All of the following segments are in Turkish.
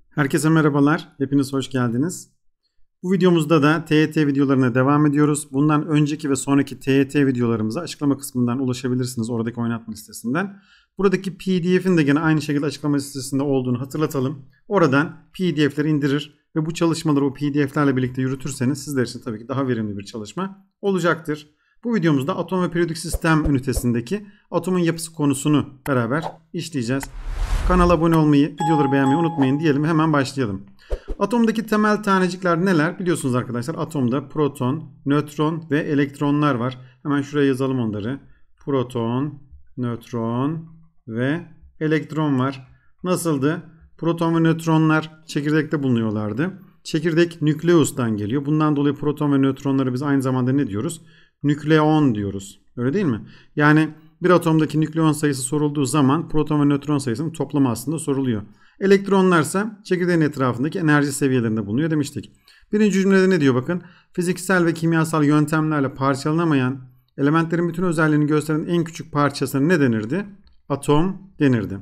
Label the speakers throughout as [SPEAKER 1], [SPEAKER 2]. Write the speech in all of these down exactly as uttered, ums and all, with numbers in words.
[SPEAKER 1] Herkese merhabalar. Hepiniz hoş geldiniz. Bu videomuzda da T Y T videolarına devam ediyoruz. Bundan önceki ve sonraki T Y T videolarımıza açıklama kısmından ulaşabilirsiniz. Oradaki oynatma listesinden. Buradaki P D F'in de gene aynı şekilde açıklama listesinde olduğunu hatırlatalım. Oradan P D F'leri indirir ve bu çalışmaları o P D F'lerle birlikte yürütürseniz sizler için tabii ki daha verimli bir çalışma olacaktır. Bu videomuzda atom ve periyodik sistem ünitesindeki atomun yapısı konusunu beraber işleyeceğiz. Kanala abone olmayı, videoları beğenmeyi unutmayın diyelim, hemen başlayalım. Atomdaki temel tanecikler neler? Biliyorsunuz arkadaşlar, atomda proton, nötron ve elektronlar var. Hemen şuraya yazalım onları. Proton, nötron ve elektron var. Nasıldı? Proton ve nötronlar çekirdekte bulunuyorlardı. Çekirdek nükleustan geliyor. Bundan dolayı proton ve nötronları biz aynı zamanda ne diyoruz? Nükleon diyoruz. Öyle değil mi? Yani bir atomdaki nükleon sayısı sorulduğu zaman proton ve nötron sayısının toplamı aslında soruluyor. Elektronlarsa çekirdeğin etrafındaki enerji seviyelerinde bulunuyor demiştik. Birinci cümlede ne diyor bakın? Fiziksel ve kimyasal yöntemlerle parçalanamayan elementlerin bütün özelliğini gösteren en küçük parçasına ne denirdi? Atom denirdi.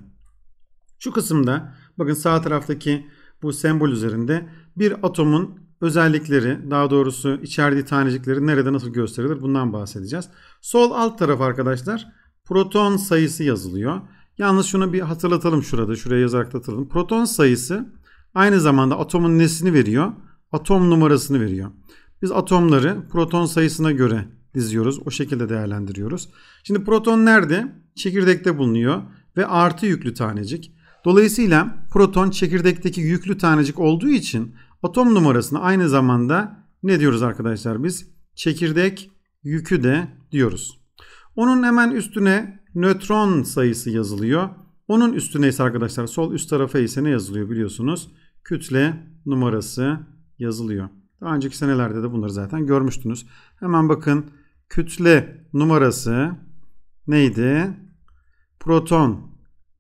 [SPEAKER 1] Şu kısımda bakın sağ taraftaki bu sembol üzerinde bir atomun özellikleri, daha doğrusu içerdiği tanecikleri nerede nasıl gösterilir bundan bahsedeceğiz. Sol alt taraf arkadaşlar proton sayısı yazılıyor. Yalnız şunu bir hatırlatalım şurada. Şuraya yazarak da hatırlatalım. Proton sayısı aynı zamanda atomun nesini veriyor? Atom numarasını veriyor. Biz atomları proton sayısına göre diziyoruz. O şekilde değerlendiriyoruz. Şimdi proton nerede? Çekirdekte bulunuyor ve artı yüklü tanecik. Dolayısıyla proton çekirdekteki yüklü tanecik olduğu için atom numarasını aynı zamanda ne diyoruz arkadaşlar biz? Çekirdek yükü de diyoruz. Onun hemen üstüne nötron sayısı yazılıyor. Onun üstüne ise arkadaşlar sol üst tarafa ise ne yazılıyor biliyorsunuz? Kütle numarası yazılıyor. Daha önceki senelerde de bunları zaten görmüştünüz. Hemen bakın, kütle numarası neydi? Proton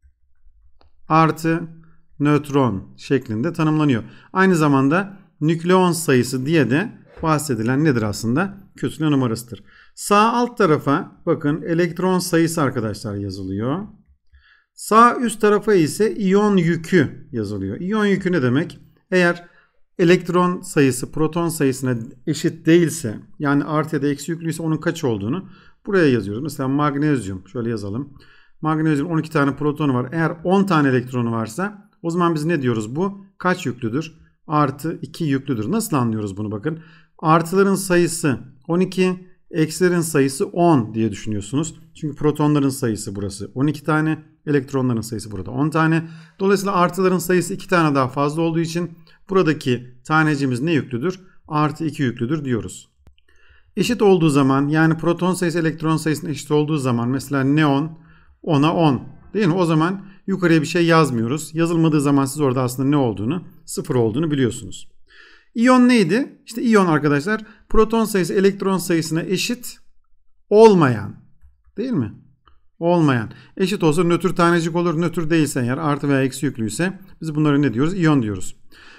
[SPEAKER 1] artı nötron şeklinde tanımlanıyor. Aynı zamanda nükleon sayısı diye de bahsedilen nedir aslında? Kütle numarasıdır. Sağ alt tarafa bakın elektron sayısı arkadaşlar yazılıyor. Sağ üst tarafa ise iyon yükü yazılıyor. İyon yükü ne demek? Eğer elektron sayısı proton sayısına eşit değilse, yani artı ya da eksi yüklüyse onun kaç olduğunu buraya yazıyoruz. Mesela magnezyum, şöyle yazalım. Magnezyum on iki tane protonu var. Eğer on tane elektronu varsa o zaman biz ne diyoruz bu? Kaç yüklüdür? Artı iki yüklüdür. Nasıl anlıyoruz bunu bakın? Artıların sayısı on iki, eksilerin sayısı on diye düşünüyorsunuz. Çünkü protonların sayısı burası on iki tane, elektronların sayısı burada on tane. Dolayısıyla artıların sayısı iki tane daha fazla olduğu için buradaki tanecimiz ne yüklüdür? Artı iki yüklüdür diyoruz. Eşit olduğu zaman, yani proton sayısı elektron sayısına eşit olduğu zaman, mesela neon ona on değil mi? O zaman yukarıya bir şey yazmıyoruz. Yazılmadığı zaman siz orada aslında ne olduğunu, sıfır olduğunu biliyorsunuz. İyon neydi? İşte iyon arkadaşlar proton sayısı elektron sayısına eşit olmayan, değil mi? Olmayan. Eşit olsa nötr tanecik olur. Nötr değilse eğer, artı veya eksi yüklüyse biz bunları ne diyoruz? İyon diyoruz.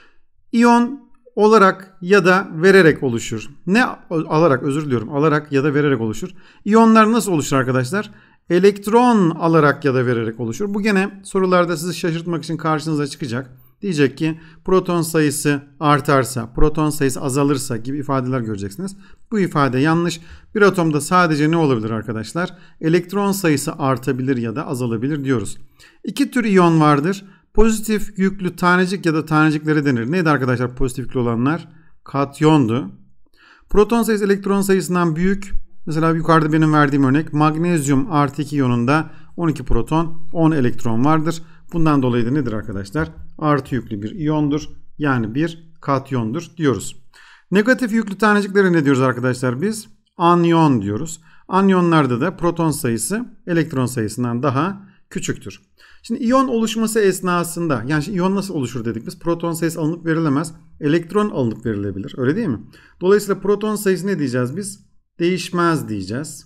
[SPEAKER 1] İyon olarak ya da vererek oluşur. Ne alarak, özür diliyorum. Alarak ya da vererek oluşur. İyonlar nasıl oluşur arkadaşlar? Elektron alarak ya da vererek oluşur. Bu gene sorularda sizi şaşırtmak için karşınıza çıkacak. Diyecek ki proton sayısı artarsa, proton sayısı azalırsa gibi ifadeler göreceksiniz. Bu ifade yanlış. Bir atomda sadece ne olabilir arkadaşlar? Elektron sayısı artabilir ya da azalabilir diyoruz. İki tür iyon vardır. Pozitif yüklü tanecik ya da tanecikleri denir. Neydi arkadaşlar pozitif yüklü olanlar? Katyondu. Proton sayısı elektron sayısından büyük. Mesela yukarıda benim verdiğim örnek magnezyum artı iki iyonunda on iki proton on elektron vardır. Bundan dolayı da nedir arkadaşlar? Artı yüklü bir iyondur. Yani bir katyondur diyoruz. Negatif yüklü taneciklere ne diyoruz arkadaşlar biz? Anyon diyoruz. Anyonlarda da proton sayısı elektron sayısından daha küçüktür. Şimdi iyon oluşması esnasında, yani iyon nasıl oluşur dedik biz? Proton sayısı alınıp verilemez. Elektron alınıp verilebilir. Öyle değil mi? Dolayısıyla proton sayısı ne diyeceğiz biz? Değişmez diyeceğiz.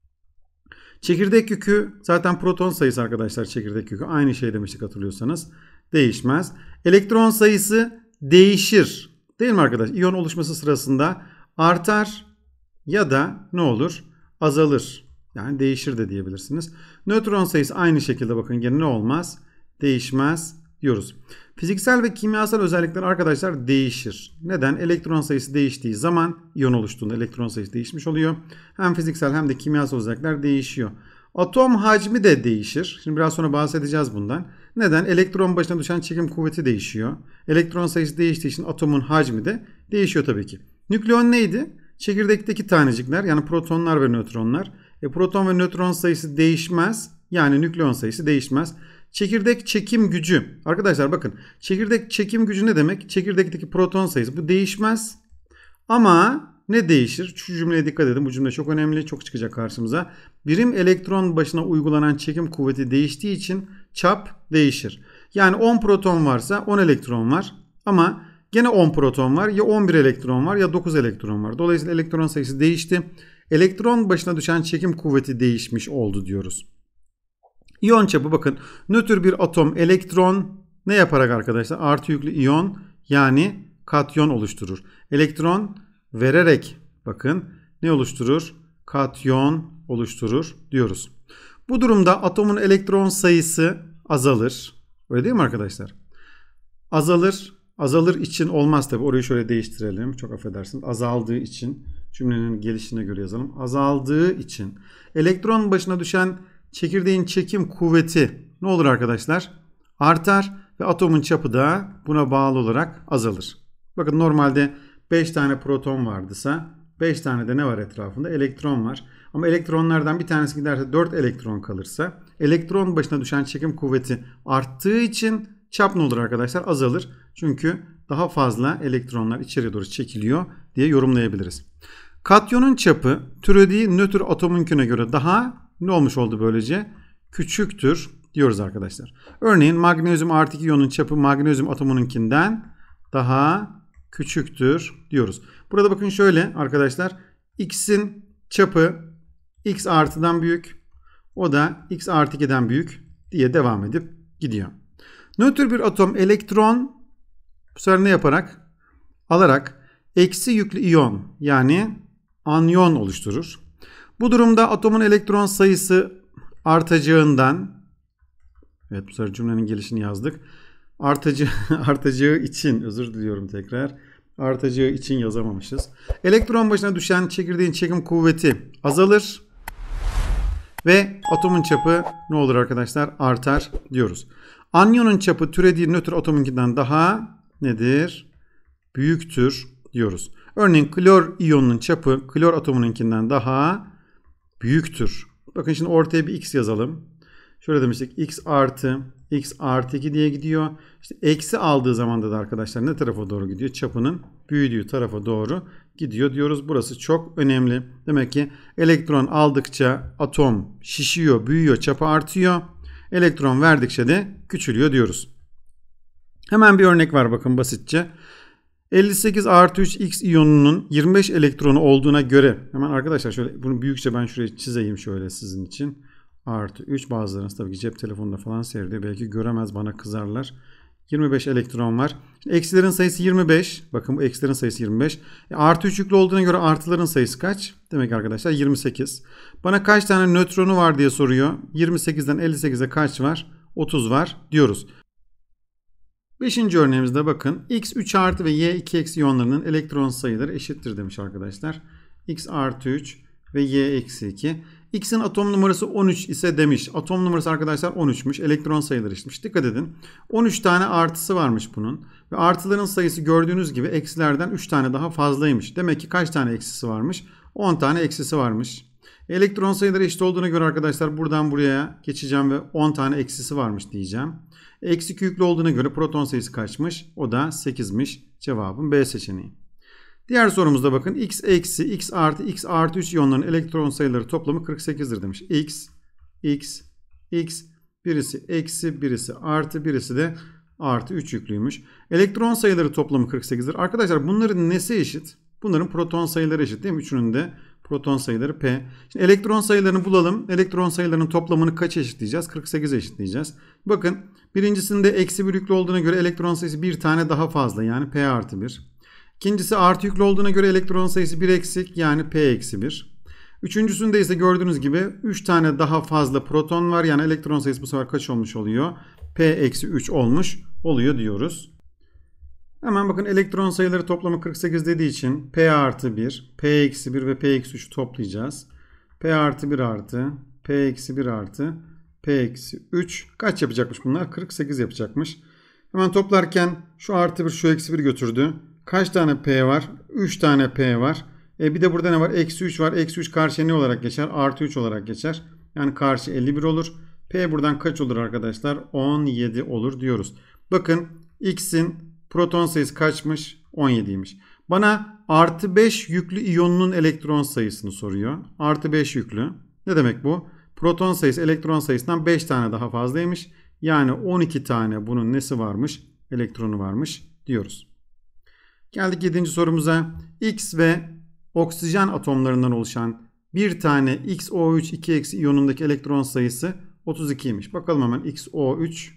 [SPEAKER 1] Çekirdek yükü zaten proton sayısı arkadaşlar, çekirdek yükü. Aynı şey demiştik hatırlıyorsanız. Değişmez. Elektron sayısı değişir. Değil mi arkadaşlar? İyon oluşması sırasında artar ya da ne olur? Azalır. Yani değişir de diyebilirsiniz. Nötron sayısı aynı şekilde bakın gene ne olmaz? Değişmez. diyoruz. Fiziksel ve kimyasal özellikler arkadaşlar değişir. Neden? Elektron sayısı değiştiği zaman iyon oluştuğunda elektron sayısı değişmiş oluyor. Hem fiziksel hem de kimyasal özellikler değişiyor. Atom hacmi de değişir. Şimdi biraz sonra bahsedeceğiz bundan. Neden? Elektron başına düşen çekim kuvveti değişiyor. Elektron sayısı değiştiği için atomun hacmi de değişiyor tabii ki. Nükleon neydi? Çekirdekteki tanecikler, yani protonlar ve nötronlar. E, proton ve nötron sayısı değişmez. Yani nükleon sayısı değişmez. Çekirdek çekim gücü. Arkadaşlar bakın, çekirdek çekim gücü ne demek? Çekirdekteki proton sayısı. Bu değişmez. Ama ne değişir? Şu cümleye dikkat edin. Bu cümle çok önemli. Çok çıkacak karşımıza. Birim elektron başına uygulanan çekim kuvveti değiştiği için çap değişir. Yani on proton varsa on elektron var. Ama gene on proton var. Ya on bir elektron var ya dokuz elektron var. Dolayısıyla elektron sayısı değişti. Elektron başına düşen çekim kuvveti değişmiş oldu diyoruz. İyon çapı, bakın, nötr bir atom elektron ne yaparak arkadaşlar? Artı yüklü iyon, yani katyon oluşturur. Elektron vererek, bakın, ne oluşturur? Katyon oluşturur diyoruz. Bu durumda atomun elektron sayısı azalır. Öyle değil mi arkadaşlar? Azalır. Azalır için olmaz tabi. Orayı şöyle değiştirelim. Çok affedersiniz. Azaldığı için, cümlenin gelişine göre yazalım. Azaldığı için elektron başına düşen çekirdeğin çekim kuvveti ne olur arkadaşlar? Artar ve atomun çapı da buna bağlı olarak azalır. Bakın, normalde beş tane proton vardıysa beş tane de ne var etrafında? Elektron var. Ama elektronlardan bir tanesi giderse dört elektron kalırsa elektron başına düşen çekim kuvveti arttığı için çap ne olur arkadaşlar? Azalır. Çünkü daha fazla elektronlar içeriye doğru çekiliyor diye yorumlayabiliriz. Katyonun çapı türediği nötr atomunkine göre daha ne olmuş oldu böylece? Küçüktür diyoruz arkadaşlar. Örneğin magnezyum artı iki iyonun çapı magnezyum atomununkinden daha küçüktür diyoruz. Burada bakın şöyle arkadaşlar. X'in çapı X artıdan büyük. O da X artı iki'den büyük diye devam edip gidiyor. Nötr bir atom elektron bu sefer ne yaparak? Alarak eksi yüklü iyon, yani anyon oluşturur. Bu durumda atomun elektron sayısı artacağından, evet, bu sefer cümlenin gelişini yazdık. Artacağı, artacağı için, özür diliyorum tekrar. Artacağı için yazamamışız. Elektron başına düşen çekirdeğin çekim kuvveti azalır. Ve atomun çapı ne olur arkadaşlar? Artar diyoruz. Anyonun çapı türediği nötr atomunkinden daha nedir? Büyüktür diyoruz. Örneğin klor iyonunun çapı klor atomununkinden daha büyüktür. Bakın şimdi ortaya bir x yazalım. Şöyle demiştik, x artı x artı iki diye gidiyor. İşte eksi aldığı zaman da arkadaşlar ne tarafa doğru gidiyor? Çapının büyüdüğü tarafa doğru gidiyor diyoruz. Burası çok önemli. Demek ki elektron aldıkça atom şişiyor, büyüyor, çapı artıyor. Elektron verdikçe de küçülüyor diyoruz. Hemen bir örnek var, bakın, basitçe. elli sekiz artı üç x iyonunun yirmi beş elektronu olduğuna göre, hemen arkadaşlar şöyle bunu büyükçe ben şuraya çizeyim şöyle sizin için. Artı üç, bazılarınız tabii ki cep telefonunda falan seyrediyor. Belki göremez, bana kızarlar. yirmi beş elektron var. Şimdi eksilerin sayısı yirmi beş. Bakın, bu eksilerin sayısı yirmi beş. E, artı üç yüklü olduğuna göre artıların sayısı kaç? Demek arkadaşlar yirmi sekiz. Bana kaç tane nötronu var diye soruyor. yirmi sekizden elli sekize kaç var? otuz var diyoruz. Beşinci örneğimizde bakın. X üç artı ve Y iki eksi iyonlarının elektron sayıları eşittir demiş arkadaşlar. X artı üç ve Y eksi iki. X'in atom numarası on üç ise demiş. Atom numarası arkadaşlar on üç'müş. Elektron sayıları eşitmiş. Dikkat edin. on üç tane artısı varmış bunun. Ve artıların sayısı gördüğünüz gibi eksilerden üç tane daha fazlaymış. Demek ki kaç tane eksisi varmış? on tane eksisi varmış. Elektron sayıları eşit olduğuna göre arkadaşlar buradan buraya geçeceğim ve on tane eksisi varmış diyeceğim. Eksi iki yüklü olduğuna göre proton sayısı kaçmış? O da sekiz'miş. Cevabım B seçeneği. Diğer sorumuzda bakın, x eksi x artı x artı üç iyonların elektron sayıları toplamı kırk sekiz'dir demiş. X, x, x, birisi eksi, birisi artı, birisi de artı üç yüklüymüş. Elektron sayıları toplamı kırk sekiz'dir. Arkadaşlar bunların nesi eşit? Bunların proton sayıları eşit değil mi? Üçünün de proton sayıları P. Şimdi elektron sayılarını bulalım. Elektron sayılarının toplamını kaça eşitleyeceğiz? kırk sekiz'e eşitleyeceğiz. Bakın, birincisinde eksi bir yüklü olduğuna göre elektron sayısı bir tane daha fazla, yani P artı bir. İkincisi artı yüklü olduğuna göre elektron sayısı bir eksik, yani P eksi bir. Üçüncüsünde ise gördüğünüz gibi üç tane daha fazla proton var. Yani elektron sayısı bu sefer kaç olmuş oluyor? P eksi üç olmuş oluyor diyoruz. Hemen bakın elektron sayıları toplamı kırk sekiz dediği için P artı bir, P eksi bir ve P eksi üçü toplayacağız. P artı bir artı, P eksi bir artı, P eksi üç kaç yapacakmış bunlar? kırk sekiz yapacakmış. Hemen toplarken şu artı bir şu eksi bir götürdü. Kaç tane P var? üç tane P var. E bir de burada ne var? Eksi üç var. Eksi üç karşıya ne olarak geçer? Artı üç olarak geçer. Yani karşı elli bir olur. P buradan kaç olur arkadaşlar? on yedi olur diyoruz. Bakın X'in proton sayısı kaçmış? on yediymiş. Bana artı beş yüklü iyonunun elektron sayısını soruyor. Artı beş yüklü. Ne demek bu? Proton sayısı elektron sayısından beş tane daha fazlaymış. Yani on iki tane bunun nesi varmış? Elektronu varmış diyoruz. Geldik yedinci sorumuza. X ve oksijen atomlarından oluşan bir tane X O üç iki eksi iyonundaki elektron sayısı otuz ikiymiş. Bakalım hemen X O üç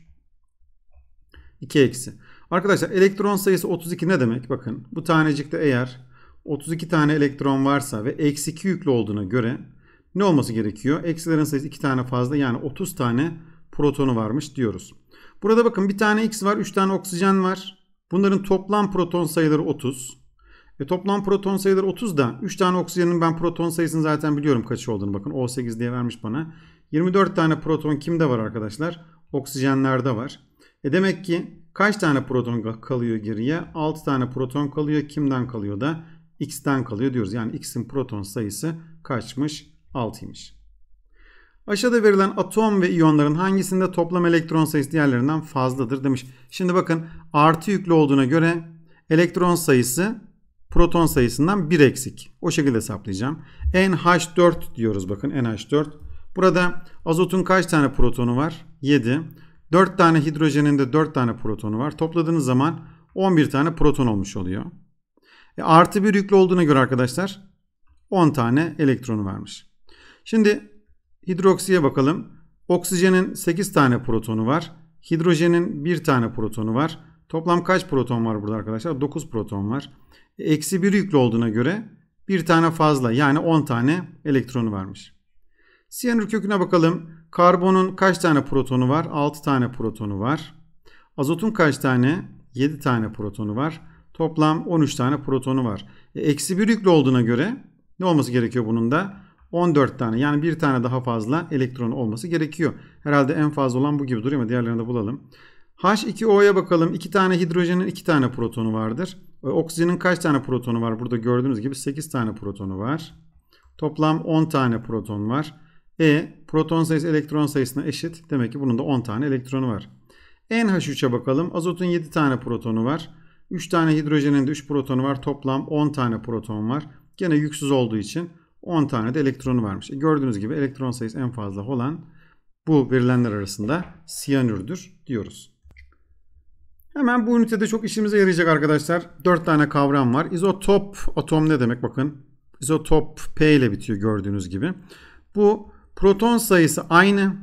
[SPEAKER 1] iki eksi. Arkadaşlar elektron sayısı otuz iki ne demek? Bakın bu tanecikte eğer otuz iki tane elektron varsa ve eksi iki yüklü olduğuna göre ne olması gerekiyor? Eksilerin sayısı iki tane fazla, yani otuz tane protonu varmış diyoruz. Burada bakın bir tane X var, üç tane oksijen var. Bunların toplam proton sayıları otuz. E toplam proton sayıları otuz da üç tane oksijenin ben proton sayısını zaten biliyorum kaç olduğunu. Bakın O sekiz diye vermiş bana. yirmi dört tane proton kimde var arkadaşlar? Oksijenlerde var. E demek ki kaç tane proton kalıyor geriye? altı tane proton kalıyor. Kimden kalıyor da? X'ten kalıyor diyoruz. Yani X'in proton sayısı kaçmış? altıymış. Aşağıda verilen atom ve iyonların hangisinde toplam elektron sayısı diğerlerinden fazladır demiş. Şimdi bakın artı yüklü olduğuna göre elektron sayısı proton sayısından bir eksik. O şekilde hesaplayacağım. N H dört diyoruz bakın N H dört. Burada azotun kaç tane protonu var? yedi. dört tane hidrojenin de dört tane protonu var. Topladığınız zaman on bir tane proton olmuş oluyor. E, artı bir yüklü olduğuna göre arkadaşlar on tane elektronu varmış. Şimdi hidroksiye bakalım. Oksijenin sekiz tane protonu var. Hidrojenin bir tane protonu var. Toplam kaç proton var burada arkadaşlar? dokuz proton var. Eksi bir yüklü olduğuna göre bir tane fazla, yani on tane elektronu varmış. Siyanür köküne bakalım. Karbonun kaç tane protonu var? altı tane protonu var. Azotun kaç tane? yedi tane protonu var. Toplam on üç tane protonu var. Eksi bir yüklü olduğuna göre ne olması gerekiyor bunun da? on dört tane, yani bir tane daha fazla elektronu olması gerekiyor. Herhalde en fazla olan bu gibi duruyor ama diğerlerini de bulalım. H iki O'ya bakalım. iki tane hidrojenin iki tane protonu vardır. Oksijenin kaç tane protonu var? Burada gördüğünüz gibi sekiz tane protonu var. Toplam on tane proton var. E proton sayısı elektron sayısına eşit. Demek ki bunun da on tane elektronu var. N H üçe bakalım. Azotun yedi tane protonu var. üç tane hidrojenin de üç protonu var. Toplam on tane proton var. Gene yüksüz olduğu için on tane de elektronu varmış. E gördüğünüz gibi elektron sayısı en fazla olan bu verilenler arasında siyanürdür diyoruz. Hemen bu ünitede çok işimize yarayacak arkadaşlar. dört tane kavram var. İzotop atom ne demek? Bakın izotop P ile bitiyor gördüğünüz gibi. Bu proton sayısı aynı.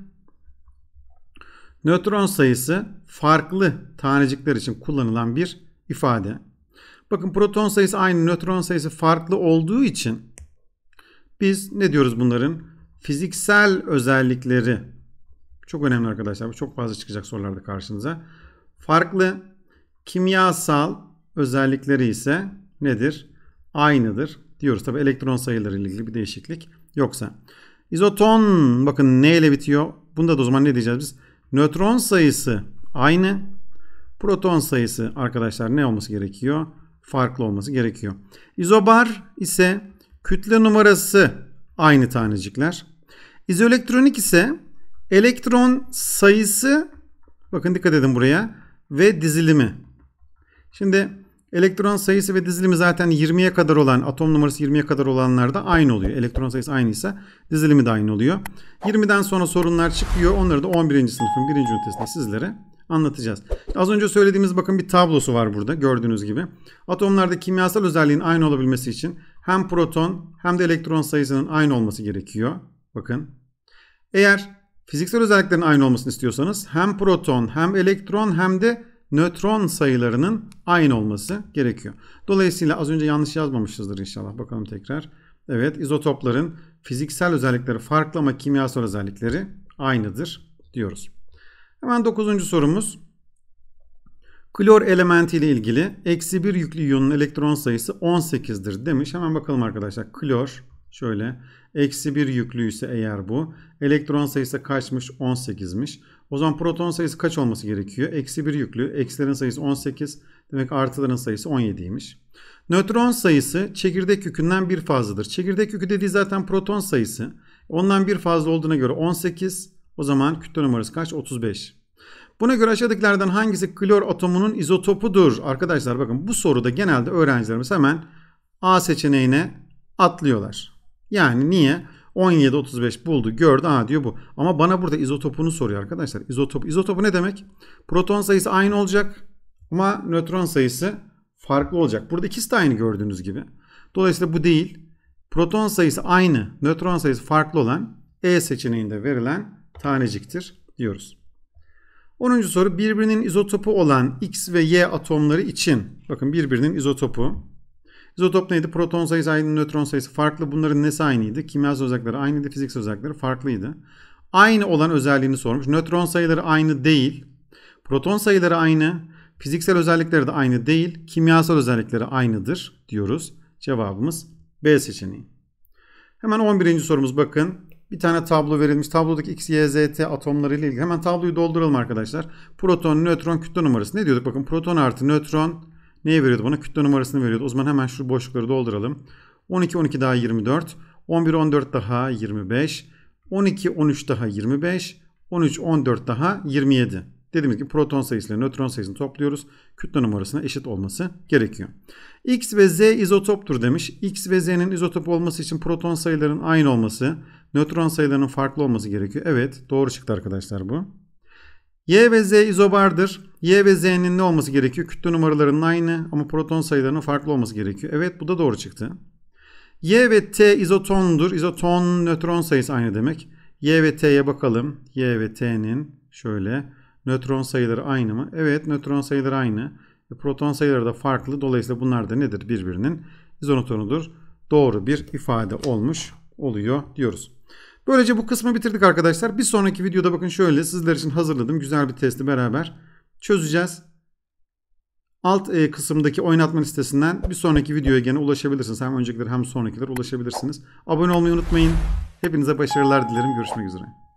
[SPEAKER 1] Nötron sayısı farklı tanecikler için kullanılan bir ifade. Bakın proton sayısı aynı, nötron sayısı farklı olduğu için biz ne diyoruz bunların? Fiziksel özellikleri. Çok önemli arkadaşlar. Bu çok fazla çıkacak sorularda karşınıza. Farklı kimyasal özellikleri ise nedir? Aynıdır diyoruz. Tabi elektron sayıları ile ilgili bir değişiklik yoksa. İzoton bakın ne ile bitiyor? Bunda da o zaman ne diyeceğiz biz? Nötron sayısı aynı. Proton sayısı arkadaşlar ne olması gerekiyor? Farklı olması gerekiyor. İzobar ise kütle numarası aynı tanecikler. İzoelektronik ise elektron sayısı, bakın dikkat edin buraya, ve dizilimi. Şimdi elektron sayısı ve dizilimi zaten yirmiye kadar olan, atom numarası yirmiye kadar olanlarda aynı oluyor. Elektron sayısı aynıysa dizilimi de aynı oluyor. yirmiden sonra sorunlar çıkıyor. Onları da on birinci sınıfın birinci ünitesinde sizlere anlatacağız. Az önce söylediğimiz bakın bir tablosu var burada gördüğünüz gibi. Atomlarda kimyasal özelliğin aynı olabilmesi için hem proton hem de elektron sayısının aynı olması gerekiyor. Bakın. Eğer fiziksel özelliklerin aynı olmasını istiyorsanız hem proton hem elektron hem de nötron sayılarının aynı olması gerekiyor. Dolayısıyla az önce yanlış yazmamışızdır inşallah. Bakalım tekrar. Evet, izotopların fiziksel özellikleri farklı ama kimyasal özellikleri aynıdır diyoruz. Hemen dokuzuncu sorumuz. Klor elementi ile ilgili eksi bir yüklü iyonun elektron sayısı on sekizdir demiş. Hemen bakalım arkadaşlar. Klor şöyle eksi bir yüklüyse eğer bu. Elektron sayısı kaçmış? on sekizmiş. O zaman proton sayısı kaç olması gerekiyor? Eksi bir yüklü. Eksilerin sayısı on sekiz. Demek artıların sayısı on yediymiş. Nötron sayısı çekirdek yükünden bir fazladır. Çekirdek yükü dediği zaten proton sayısı. Ondan bir fazla olduğuna göre on sekiz. O zaman kütle numarası kaç? otuz beş. Buna göre aşağıdakilerden hangisi klor atomunun izotopudur? Arkadaşlar bakın bu soruda genelde öğrencilerimiz hemen A seçeneğine atlıyorlar. Yani niye? on yedi otuz beş buldu, gördü, ha diyor bu. Ama bana burada izotopunu soruyor arkadaşlar. İzotop, izotopu ne demek? Proton sayısı aynı olacak ama nötron sayısı farklı olacak. Burada ikisi de aynı gördüğünüz gibi. Dolayısıyla bu değil. Proton sayısı aynı, nötron sayısı farklı olan E seçeneğinde verilen taneciktir diyoruz. onuncu soru. Birbirinin izotopu olan X ve Y atomları için, bakın birbirinin izotopu. İzotop neydi? Proton sayısı aynı, nötron sayısı farklı. Bunların nesi aynıydı? Kimyasal özellikleri aynıydı, fiziksel özellikleri farklıydı. Aynı olan özelliğini sormuş. Nötron sayıları aynı değil. Proton sayıları aynı. Fiziksel özellikleri de aynı değil. Kimyasal özellikleri aynıdır diyoruz. Cevabımız B seçeneği. Hemen on birinci sorumuz bakın. Bir tane tablo verilmiş. Tablodaki X, Y, Z, T atomları ile ilgili. Hemen tabloyu dolduralım arkadaşlar. Proton, nötron, kütle numarası. Ne diyorduk? Bakın proton artı nötron neye veriyordu bana? Kütle numarasını veriyordu. O zaman hemen şu boşlukları dolduralım. on iki, on iki daha yirmi dört. on bir, on dört daha yirmi beş. on iki, on üç daha yirmi beş. on üç, on dört daha yirmi yedi. Dediğimiz gibi proton sayısıyla nötron sayısını topluyoruz. Kütle numarasına eşit olması gerekiyor. X ve Z izotoptur demiş. X ve Z'nin izotop olması için proton sayılarının aynı olması, nötron sayılarının farklı olması gerekiyor. Evet, doğru çıktı arkadaşlar bu. Y ve Z izobardır. Y ve Z'nin ne olması gerekiyor? Kütle numaralarının aynı ama proton sayılarının farklı olması gerekiyor. Evet, bu da doğru çıktı. Y ve T izotondur. İzoton nötron sayısı aynı demek. Y ve T'ye bakalım. Y ve T'nin şöyle nötron sayıları aynı mı? Evet, nötron sayıları aynı. E, proton sayıları da farklı. Dolayısıyla bunlar da nedir? Birbirinin izotonudur. Doğru bir ifade olmuş oluyor diyoruz. Böylece bu kısmı bitirdik arkadaşlar. Bir sonraki videoda bakın şöyle sizler için hazırladığım güzel bir testi beraber çözeceğiz. Alt e, kısımdaki oynatma listesinden bir sonraki videoya gene ulaşabilirsiniz. Hem öncekiler hem sonrakiler ulaşabilirsiniz. Abone olmayı unutmayın. Hepinize başarılar dilerim. Görüşmek üzere.